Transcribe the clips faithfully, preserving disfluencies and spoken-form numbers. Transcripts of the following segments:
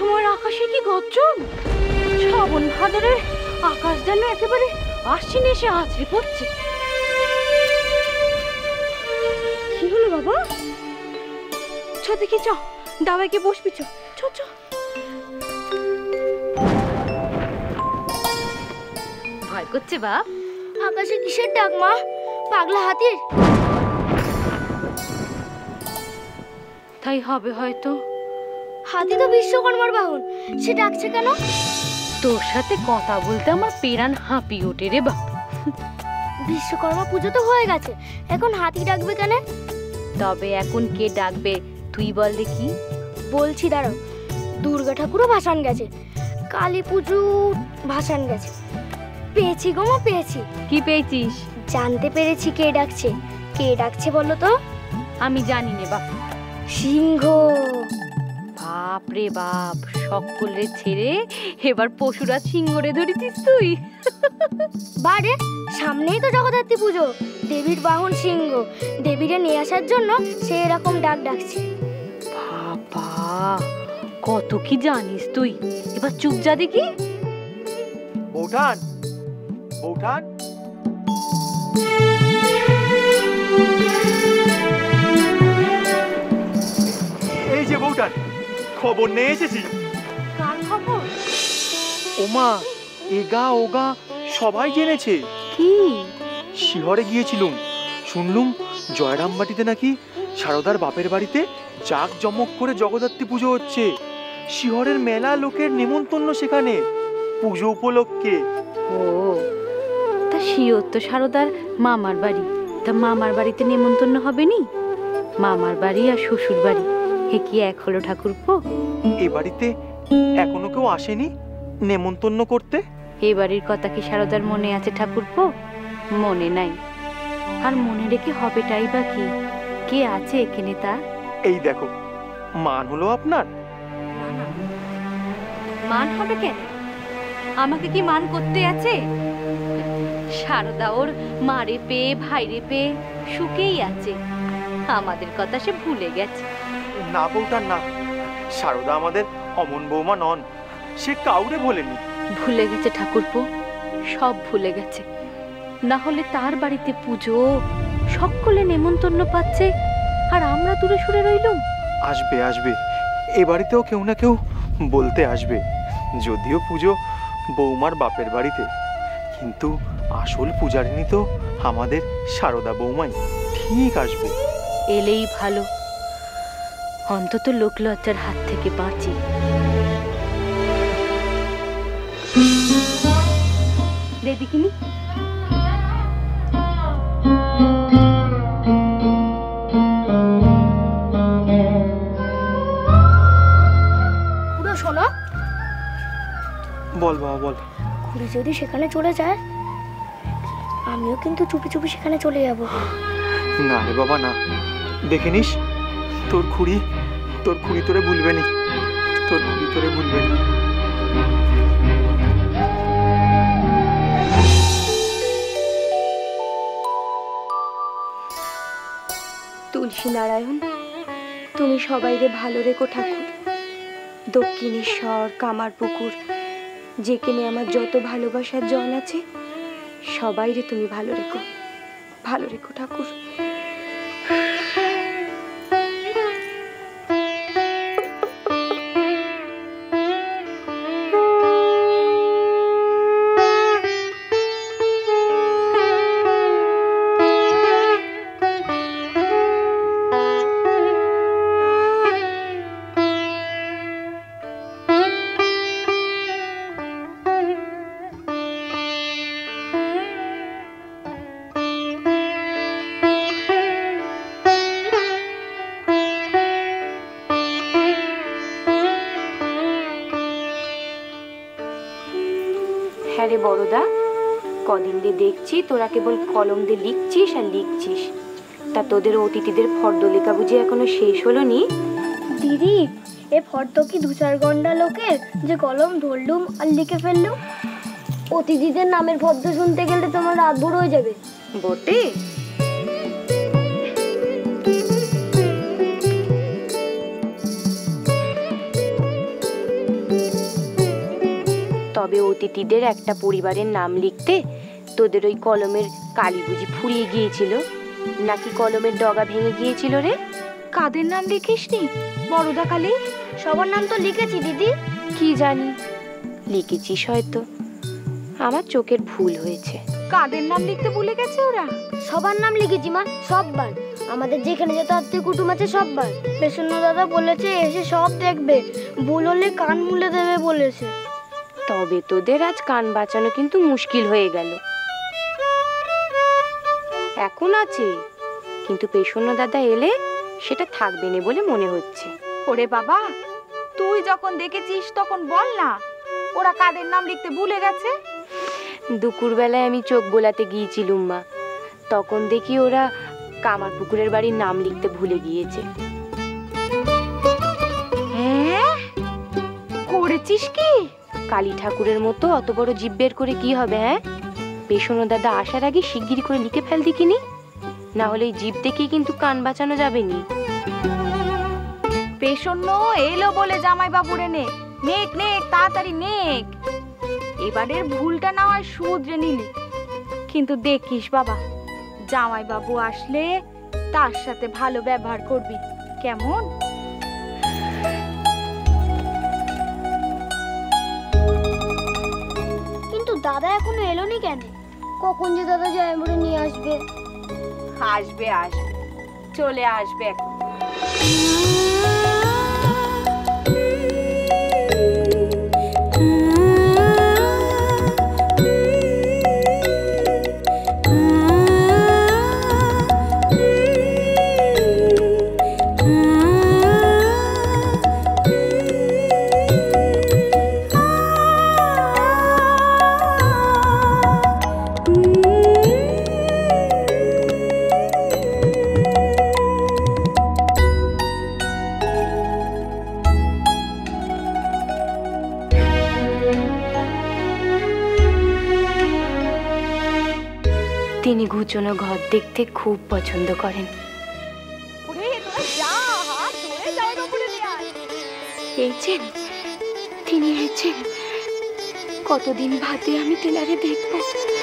সময় আকাশে কি গর্জন! শ্রাবণ ভাদরের আকাশ যেন একেবারে আশ্বিন এসে আছড়ে পড়ছে। কি হলো বাবা? চ দেখি, চ দাওয়াইকে বসবি, চ চ চ। ভয় করছে বাপ? আকাশে কিসের ডাক মা? পাগলা হাতির? তাই হবে হয়তো। হাতি তো বিশ্বকর্মার বাহন, সে ডাকছে কেন? তোর সাথে কথা বলতে আমার পেরান হাঁপিয়ে ওঠে রে বাপ। বিশ্বকর্মা পুজো তো হয়ে গেছে, এখন হাতি ডাকবে কেন? তবে এখন কে ডাকবে তুই বল দেখি। বলছি দাঁড়াও। দুর্গা ঠাকুরও ভাসান গেছে, কালী পুজো ভাসান গেছে। পেয়েছি গো মা, পেয়েছি। কি পেয়েছিস? জানতে পেরেছি কে ডাকছে। কে ডাকছে বলো তো? আমি জানি নে বাপ। সিংহ। বাপ রে বাপ, সকলে ছেড়ে এবার পশুরা সিংহরে ধরেছিস তুই। বারে, সামনেই তো জগদ্ধাত্রী পুজো। দেবীর বাহন সিংহ, দেবীরে নিয়ে আসার জন্য সে এরকম ডাক ডাকছে। বাবা, কত কি জানিস তুই। এবার চুপ যা দেখি। বৌঠান, বৌঠান, এই যে বৌঠান, খবর নিয়ে এসেছি। কার খবর? ওমা, এগা ওগা সবাই জেনেছে। কি? শিহরে গিয়েছিলুম, শুনলুম জয়রামবাটিতে নাকি সারদার বাপের বাড়িতে জাক জমক করে জগদ্ধাত্রী পুজো হচ্ছে। শিহরের মেলা লোকের নেমন্তন্ন সেখানে পুজো উপলক্ষে। ও, তা শিওর তো সারদার মামার বাড়ি। তা মামার বাড়িতে নেমন্তন্ন হবে নি? মামার বাড়ি আর শ্বশুর বাড়ি হে কি এক হলো ঠাকুরপো? এ বাড়িতে এখনো কেউ আসেনি নেমন্তন্ন করতে। এ বাড়ির কথা কি সারদার মনে আছে ঠাকুরপো? মনে নাই। আর মনে রেখে হবেটাই বা কি? কে আছে এখানে তা? এই দেখো, মান হলো আপনার। মান হবে কেন? আমাকে কি মান করতে আছে? সারদা ওর মারে পেয়ে ভাইরে পেয়ে সুখেই আছে। আমাদের কথা সে ভুলে গেছে। না বউটার না, সারদা আমাদের অমন বৌমা নন, সে কাউরে ভোলেনি। ভুলে গেছে ঠাকুরপো, সব ভুলে গেছে। না হলে তার বাড়িতে পুজো, সকলে নেমন্তন্ন পাচ্ছে, আর আমরা দূরে সরে রইলুম। আসবে আসবে, এ বাড়িতেও কেউ না কেউ বলতে আসবে। যদিও পুজো বৌমার বাপের বাড়িতে, কিন্তু আসল পূজারিনী তো আমাদের সারদা বৌমাই। ঠিক আসবে। এলেই ভালো, অন্তত লোকলজ্জার হাত থেকে বাঁচি। দেখিনি পুরো শোনো। বল বাবা বল। খুড়ি যদি সেখানে চলে যায়, আমিও কিন্তু চুপি চুপি সেখানে চলে যাব। না রে বাবা না, দেখে নিস, তোর খুড়ি তোর খুড়ি তোরে ভুলবে নি, তোর খুড়ি তোরে ভুলবে নি। তুলসী নারায়ণ, তুমি সবাইরে ভালো রেখো ঠাকুর। দক্ষিণেশ্বর, কামারপুকুর, যেখানে আমার যত ভালোবাসার জন আছে, সবাইরে তুমি ভালো রেখো, ভালো রেখো ঠাকুর। হ্যাঁ রে বড়দা, কদিন দিয়ে দেখছি তোরা কেবল কলম দিয়ে লিখছিস আর লিখছিস। তা তোদের অতিথিদের ফর্দ লেখা বুঝি এখনো শেষ হলো নি? দিদি, এ ফর্দ কি দু চার ঘন্টা লোকের যে কলম ধরলুম আর লিখে ফেললুম? অতিথিদের নামের ফর্দ শুনতে গেলে তোমার রাত ভোর হয়ে যাবে। বটে, তবে অতিথিদের একটা পরিবারের নাম লিখতে তোদের ওই কলমের কালি বুঝি ফুরিয়ে গিয়েছিল, নাকি কলমের ডগা ভেঙে গিয়েছিল রে? কাদের নাম লিখিসনি বড়দা কালী? সবার নাম তো লিখেছি দিদি। কি জানি, লিখেছিস হয়তো, আমার চোখের ভুল হয়েছে। কাদের নাম লিখতে ভুলে গেছে ওরা? সবার নাম লিখেছি মা, সববার। আমাদের যেখানে যত আত্মীয় কুটুম আছে সববার। পেছন্ন দাদা বলেছে এসে সব দেখবে, ভুল হলে কান মুলে দেবে বলেছে। তবে তোদের আজ কান বাঁচানো কিন্তু মুশকিল হয়ে গেল। এখন আছে, কিন্তু পেছন্ন দাদা এলে সেটা থাকবে না বলে মনে হচ্ছে। ওরে বাবা, তুই যখন দেখেছিস তখন বল না ওরা কাদের নাম লিখতে ভুলে গেছে। দুপুরবেলায় আমি চোখ বোলাতে গিয়েছিলুম মা, তখন দেখি ওরা কামার পুকুরের বাড়ির নাম লিখতে ভুলে গিয়েছে। হ্যাঁ, করেছিস কি? কালী ঠাকুরের মতো অত বড় জিভ বের করে কি হবে? হ্যাঁ, পেছন্ন দাদা আসার আগে শিগগিরি করে লিখে ফেল দেখিনি, না হলে এই জিভ দেখেই কিন্তু কান বাঁচানো যাবে নি। পেছন্ন এলো বলে জামাই বাবুরে নে, নেক নেক তাড়াতাড়ি নেক। এবারের ভুলটা না হয় শুধরে নিলি, কিন্তু দেখিস বাবা, জামাই বাবু আসলে তার সাথে ভালো ব্যবহার করবি, কেমন? কিন্তু দাদা এখনো এলোনি কেন? কখন যে দাদা জামাইবাবুরে নিয়ে আসবে? আসবে আসবে, চলে আসবে এখন। তিনি ঘুচনো ঘর দেখতে খুব পছন্দ করেন। এইছেন, তিনি এইছেন। কতদিন বাদে আমি তেনারে দেখবো।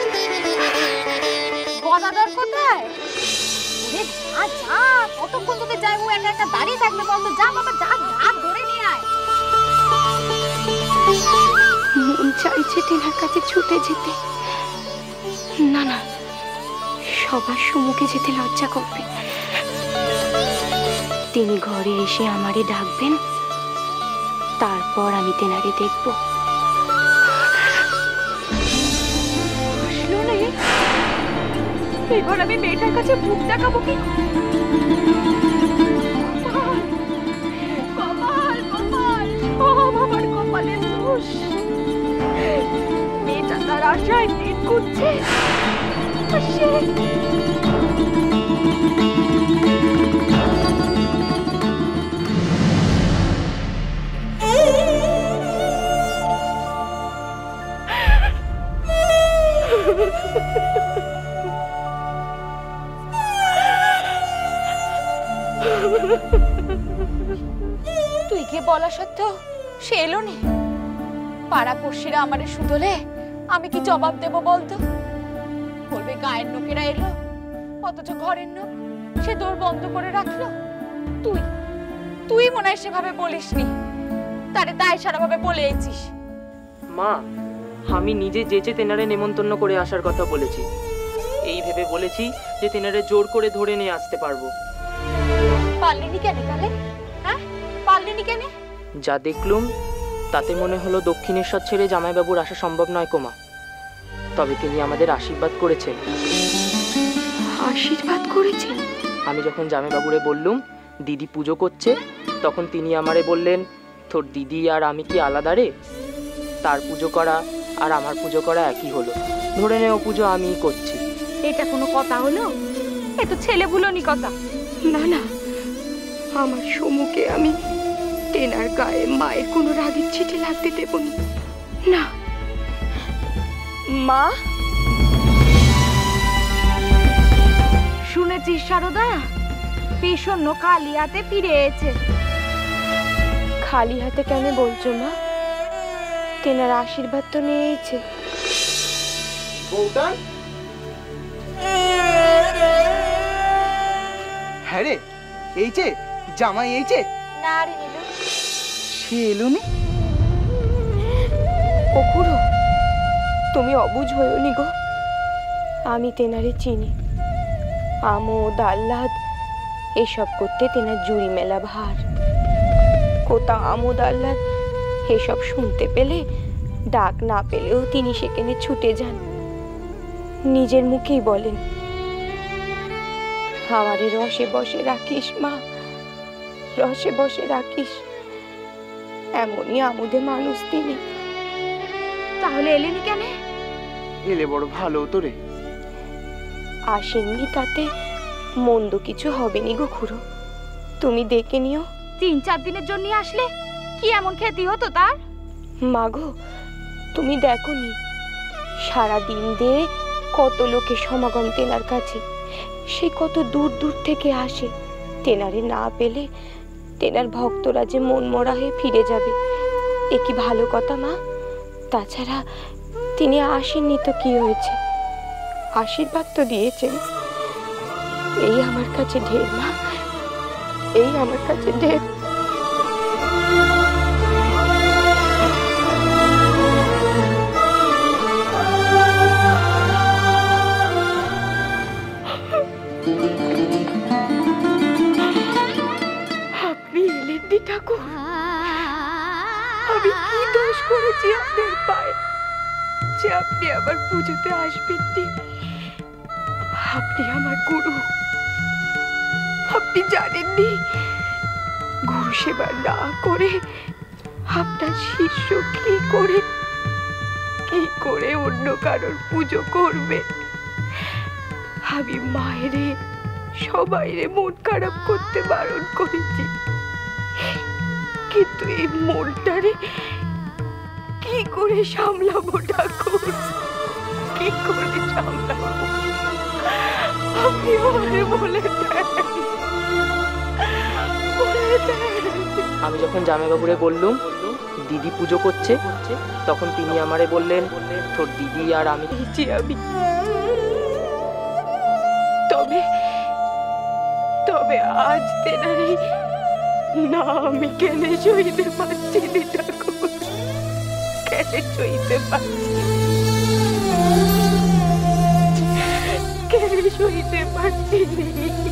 গদাধর কোথায়? ওরে যা যা, কতক্ষণ তোদের যাই ও একা একা দাঁড়িয়ে থাকবে বলতো? যা বাবা যা, হাত ধরে নিয়ে আয়। মন চাইছে তেনার কাছে ছুটে যেতে, না না, সবার সম্মুখে যেতে লজ্জা করবে। তিনি ঘরে এসে আমারে ডাকবেন, তারপর আমি তেনারে দেখব। আসলো রে, এবার আমি মেয়েটার কাছে মুখ দেখাবো কি? কপাল কপাল, সব আমার কপালের দোষ। মেয়েটা তার আশায় দিন করছে, তুই কি বলা সত্ত্বেও সে এলো নি? পাড়া পড়শিরা আমারে শুধলে আমি কি জবাব দেব বলতো? বলবে গায়ের লোকেরা এলো, অথচ ঘরের লোক সে দোর বন্ধ করে রাখলো। তুই তুই মনে হয় সেভাবে বলিসনি, তারে দায় সারা ভাবে বলে এসেছিস। মা, আমি নিজে যেচে তেনারে নেমন্তন্ন করে আসার কথা বলেছি। এই ভেবে বলেছি যে তেনারে জোর করে ধরে নিয়ে আসতে পারবো। পারলিনি কেন তাহলে? হ্যাঁ, পারলিনি কেন? যা দেখলুম তাতে মনে হলো দক্ষিণেশ্বর ছেড়ে জামাইবাবুর আসা সম্ভব নয় কোমা। তবে তিনি আমাদের আশীর্বাদ করেছেন। আশীর্বাদ করেছেন? আমি যখন জামাইবাবুরে বললুম দিদি পুজো করছে, তখন তিনি আমারে বললেন, তোর দিদি আর আমি কি আলাদা রে? তার পুজো করা আর আমার পুজো করা একই হলো, ধরে নে ও পুজো আমিই করছি। এটা কোনো কথা হলো? এ তো ছেলে ভুলোনি কথা। না না, আমার সম্মুখে আমি তেনার গায়ে মায়ের কোনো রাগের ছিটে লাগতে দেব না। মা, শুনেছিস সারদা, পেছন্ন খালি হাতে ফিরে এসেছে। খালি হাতে কেন বলছো মা? তেনার আশীর্বাদ তো নিয়েছে। বউটা হ্যাঁ রে, এই যে জামাই এই যে না রে নীলু, সে এলো নি। ও খুড়ো, তুমি অবুঝ হইও নি গো, আমি তেনারে চিনি। আমোদ আহ্লাদ এসব করতে তেনার জুড়ি মেলা ভার। কোথা আমোদ আহ্লাদ এসব শুনতে পেলে, ডাক না পেলেও তিনি সেখানে ছুটে যান। নিজের মুখেই বলেন, আমারে রসে বসে রাখিস মা, রসে বসে রাখিস। এমনই আমোদে মানুষ তিনি। তাহলে এলেনি কেন? এলে বড় ভালো হতো রে। আসেননি তাতে মন্দ কিছু হবে নি গো খুড়ো, তুমি দেখে নিও। তিন চার দিনের জন্য আসলে কি এমন খ্যাতি হতো তার? মাগো, তুমি দেখো নি সারা দিন দিয়ে কত লোকের সমাগম তেনার কাছে, সে কত দূর দূর থেকে আসে। তেনারে না পেলে তেনার ভক্তরা যে মন মরা হয়ে ফিরে যাবে, এ কি ভালো কথা মা? তাছাড়া তিনি আসেননি তো কি হয়েছে, আশীর্বাদ তো দিয়েছেন। এই আমার কাছে ঢের মা, এই আমার কাছে ঢের। আপনি এলেন নি ঠাকুর, আমি কি দোষ করেছি আপনার পায়ে যে আপনি আমার পুজোতে আসবেন নি? আপনি আমার গুরু, আপনি জানেননি গুরু সেবা না করে আপনার শিষ্য কি করে কি করে অন্য কারোর পুজো করবে? আমি মায়েরে সবাইরে মন খারাপ করতে বারণ করেছি, কিন্তু এই মনটারে কি করে সামলাবো ঠাকুর, কি করে সামলাবো? আপনি আমারে বলে দেন, বলে দেন। আমি যখন জামাইবাবুরে বললুম দিদি পুজো করছে, তখন তিনি আমারে বললেন, তোর দিদি আর আমি জি আমি তবে তবে আজ তেনারে না আমি কেনে সইতে পারছি নি ঠাকুর, কেনে সইতে পারছি, কেনে সইতে পারছি নি।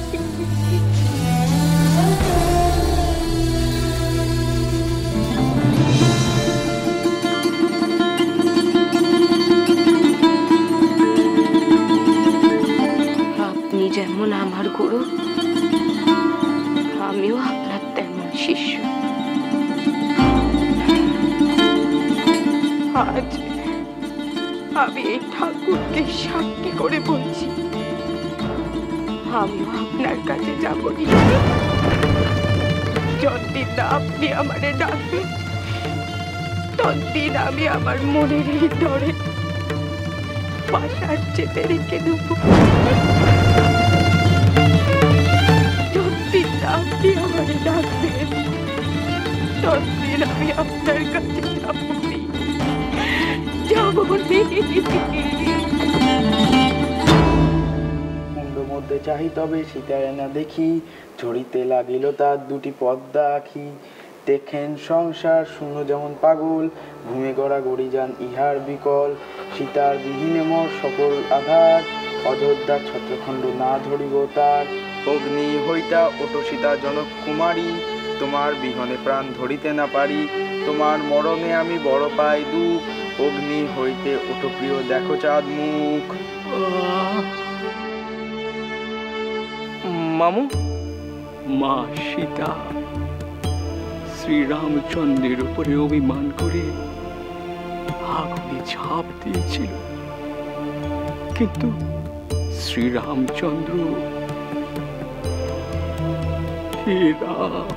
আপনি যেমন আমার গুরু, আমিও আপনার তেমন শিষ্য। আজ আমি এই ঠাকুরকে সাক্ষী করে বলছি, আমিও আপনার কাছে যাব নি। যতদিন না আপনি আমারে ডাকবেন, ততদিন আমি আমার মনের এই ডরে পাশার চেপে রেখে দেব। যতদিন না আপনি আমারে ডাকবেন, ততদিন আমি আপনার কাছে যাব নি, যাব নি। কুণ্ড মধ্যে চাহি তবে সীতারে না দেখি, ঝরিতে লাগিল তার দুটি পদ্মা আখি। দেখেন সংসার শূন্য যেমন পাগল, ঘুমে গড়া গড়ি যান ইহার বিকল। সীতার বিহীনে মোর সকল আধার, অযোধ্যার ছত্রখণ্ড না ধরিব তার। অগ্নি হইতা ওটো সীতা জনক কুমারী, তোমার বিহনে প্রাণ ধরিতে না পারি। তোমার মরণে আমি বড় পাই দুঃখ, অগ্নি হইতে ওটো প্রিয় দেখো চাঁদ মুখ। মামু, মা সীতা শ্রীরামচন্দ্রের উপরে অভিমান করে আগুনে ঝাঁপ দিয়েছিল, কিন্তু শ্রীরামচন্দ্র হে রাম,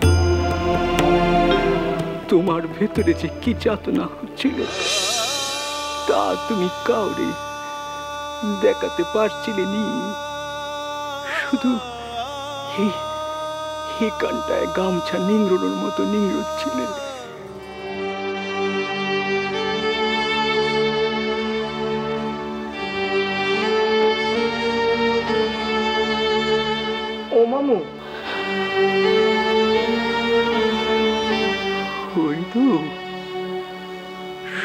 তোমার ভেতরে যে কি যাতনা হচ্ছিল তা তুমি কাউরে দেখাতে পারছিলে নি। শুধু এই এই কানটায় গামছা নিংড়োর মতো নিংড়োচ্ছিলে।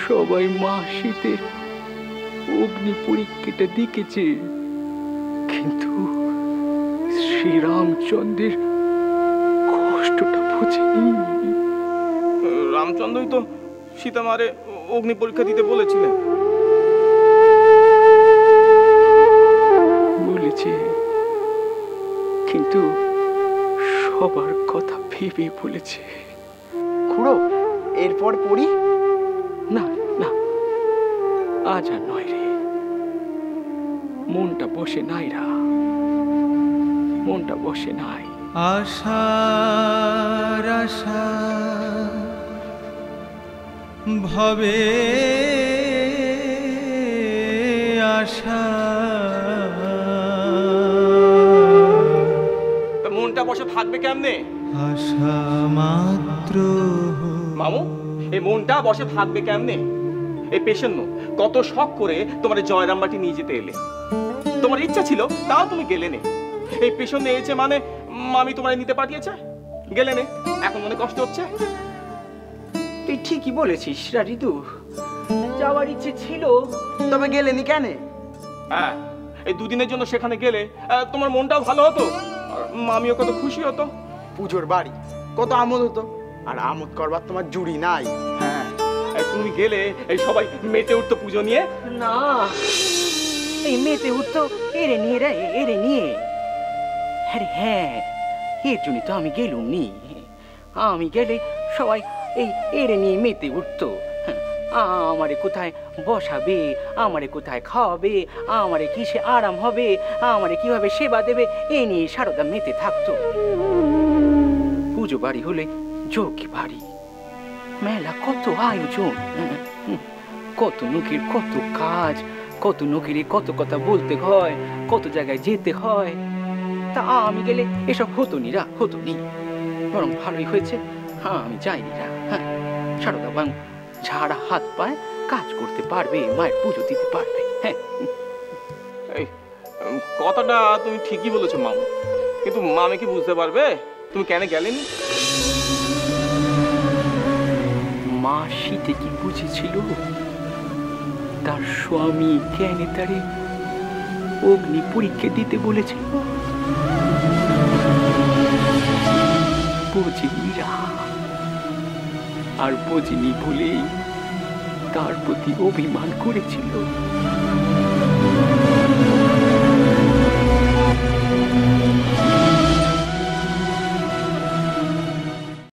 সবাই মা শীতের অগ্নি পরীক্ষাটা দেখেছে, কিন্তু শ্রীরামচন্দ্রের কষ্টটা বোঝেনি। রামচন্দ্রই তো সীতা মারে অগ্নি পরীক্ষা দিতে বলেছিলেন। বলেছে, কিন্তু সবার কথা ভেবে বলেছে। খুড়ো, এরপর পড়ি? না না, আজ আর নয় রে, মনটা বসে নাই রা, মনটা বসে নাই। আশার আশা ভবে আশা, মনটা বসে থাকবে কেমনে? আশা মাত্র। মামু, এই মনটা বসে থাকবে কেমনে? এই পেশেন্ট কত শখ করে তোমার জয়রামবাটি নিয়ে যেতে এলে, তোমার ইচ্ছা ছিল তাও তুমি গেলে নে। এই পেশেন্ট এসেছে মানে মামি তোমার নিতে পাঠিয়েছে, গেলে নে। এখন মনে কষ্ট হচ্ছে? তুই ঠিকই বলেছিস ঋতু, যাওয়ার ইচ্ছে ছিল, তবে গেলেনি কেন? হ্যাঁ, এই দুদিনের জন্য সেখানে গেলে আহ, তোমার মনটাও ভালো হতো, আর মামিও কত খুশি হতো। পুজোর বাড়ি কত আমোদ হতো, আর আমোদ করবার তোমার জুড়ি নাই। হ্যাঁ, এই তুমি গেলে এই সবাই মেতে উঠতো পুজো নিয়ে। না, এই মেতে উঠতো এরে নিয়ে রে, এরে নিয়ে। আরে হ্যাঁ, এর জন্য তো আমি গেলুম নি। আমি গেলে সবাই এই এরে নিয়ে মেতে উঠতো। আমারে কোথায় বসাবে, আমারে কোথায় খাওয়াবে, আমারে কিসে আরাম হবে, আমারে কিভাবে সেবা দেবে, এ নিয়ে সারদা মেতে থাকতো। পুজো বাড়ি হলে যোগী বাড়ি, মেলা কত আয়োজন, কত লোকের কত কাজ, কত লোকের কত কথা বলতে হয়, কত জায়গায় যেতে হয়। তা আমি গেলে এসব হতো নি রা, হতো নি। বরং ভালোই হয়েছে হ্যাঁ আমি যাইনি রা। হ্যাঁ, সারদা বাং ঝাড়া হাত পায় কাজ করতে পারবে, মায়ের পুজো দিতে পারবে। হ্যাঁ, এই উম, কথাটা তুমি ঠিকই বলেছো মামু, কিন্তু মামি কি বুঝতে পারবে তুমি কেন গেলেনি? মা শীতে কি বুঝেছিল তার স্বামী কেন তারে অগ্নি পরীক্ষা দিতে বলেছিল? বোঝেনি রা, আর বোঝেনি বলেই তার প্রতি অভিমান করেছিল।